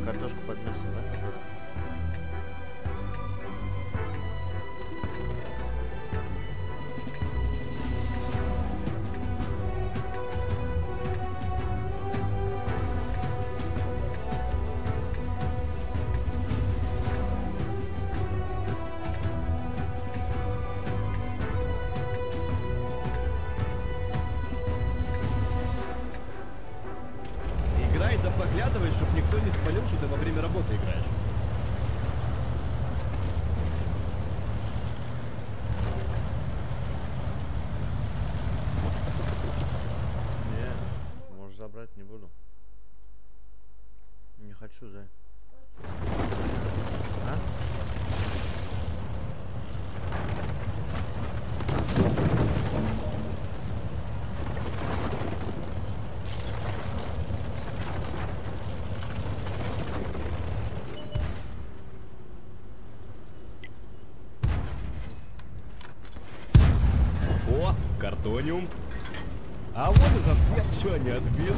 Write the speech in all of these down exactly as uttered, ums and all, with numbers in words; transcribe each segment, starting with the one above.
картошку под мясом, да? Которую? Поглядывай, чтобы никто не спалил, что ты во время работы играешь. Не, можешь забрать, не буду. Не хочу, Зай. А? О, картониум. А вот и засвет, что не отбил.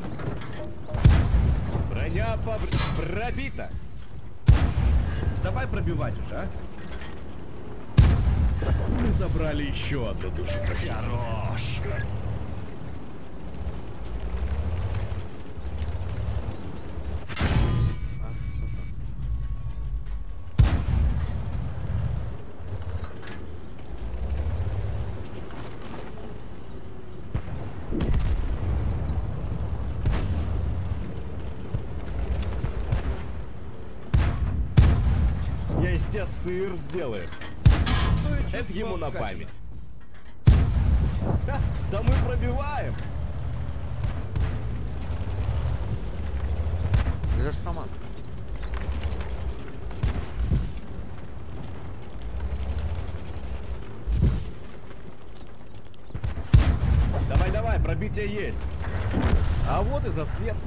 Броня поб... пробита. Давай пробивать уже, а? Мы забрали еще одну душу. Хорош. Ах, сука. Я из тебя сыр сделаю. Это ему на память. Ха, да мы пробиваем. Где же Фома? Давай, давай, пробитие есть. А вот и засвет.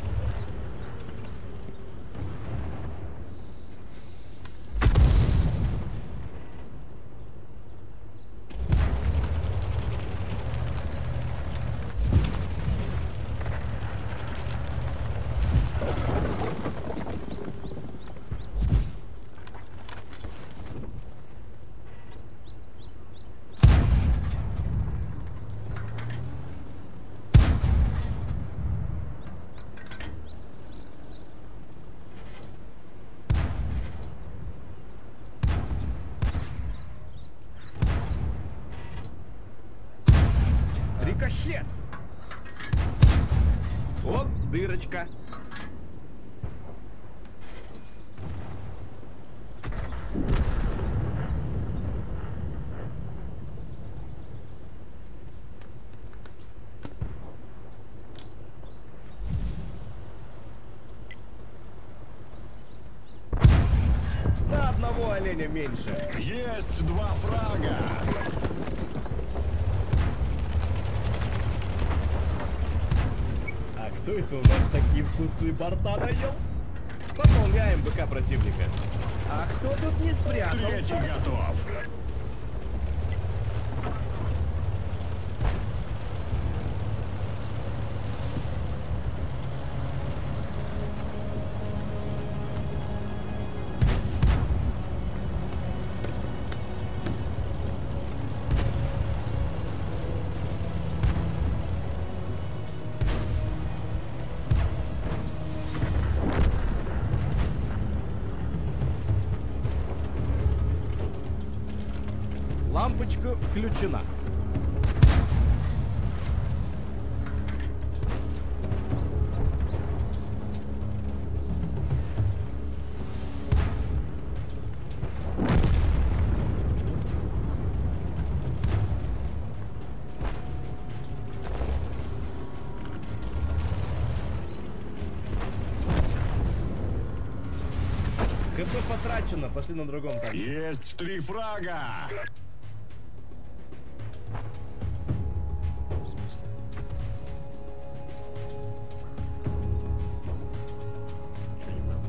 Рикошет! Оп, дырочка. На одного оленя меньше. Есть два фрага. А кто это у нас такие вкусные борта наел? Пополняем БК противника. А кто тут не спрятался? Третий готов. Лампочка включена. ХП потрачено, пошли на другом там. Есть три фрага. В смысле? Чё не понял?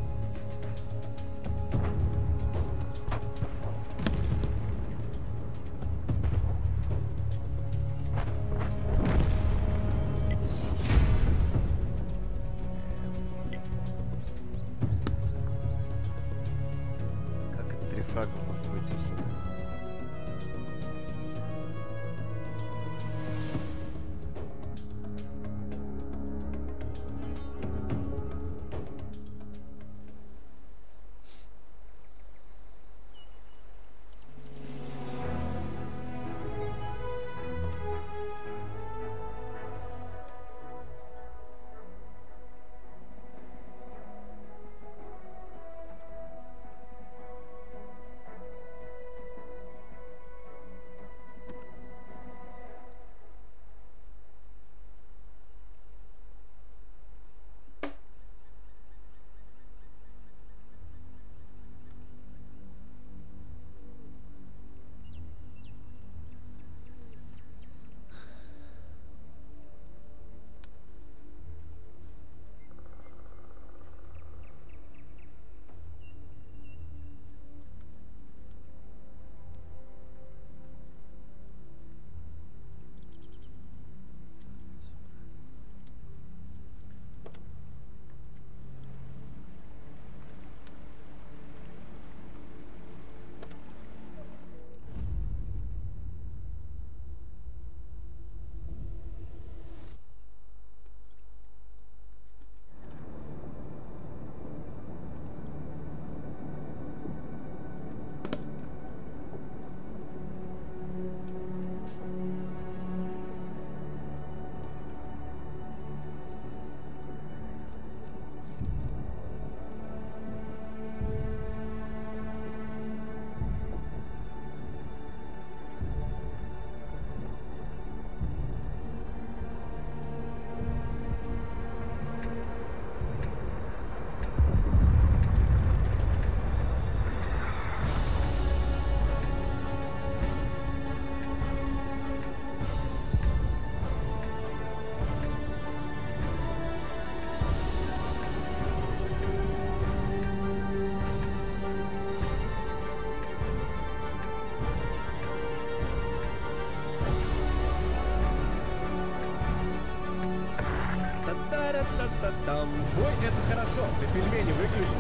Та-ра-та-та-там. Ой, это хорошо. Ты пельмени выключи.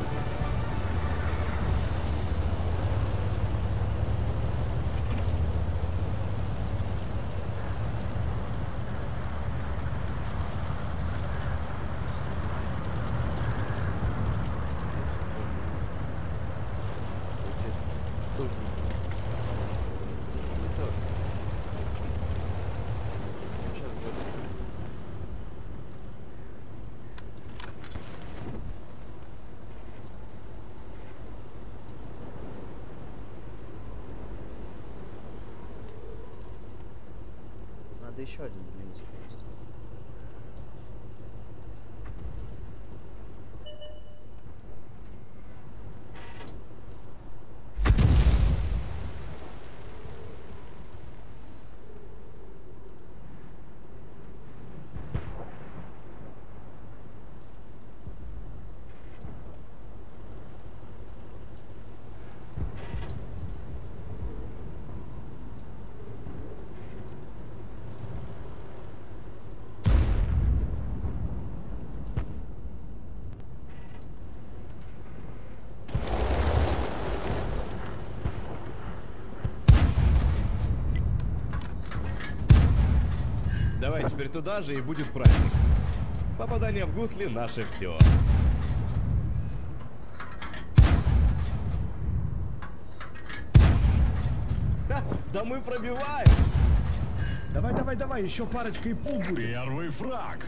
Тоже не то. Сейчас будет. Надо еще один блинчик просто. Давай теперь туда же, и будет праздник. Попадание в гусли — наше все. Ха, да мы пробиваем! Давай, давай, давай, еще парочка и пул будет. Первый фраг.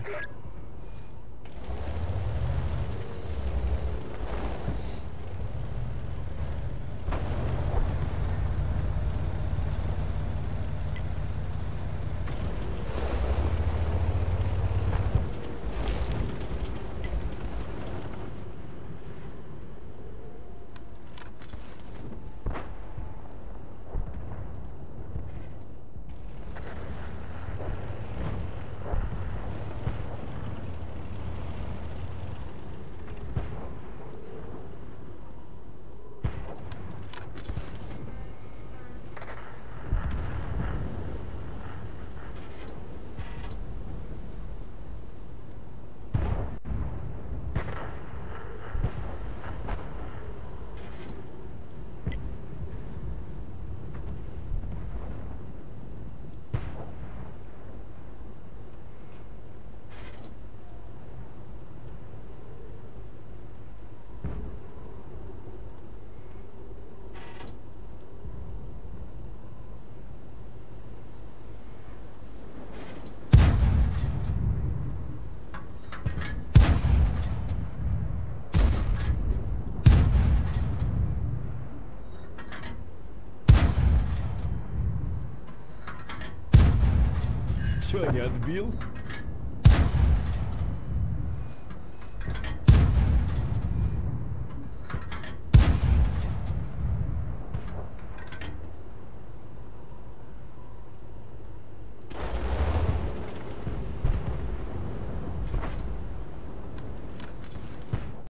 Че, не отбил?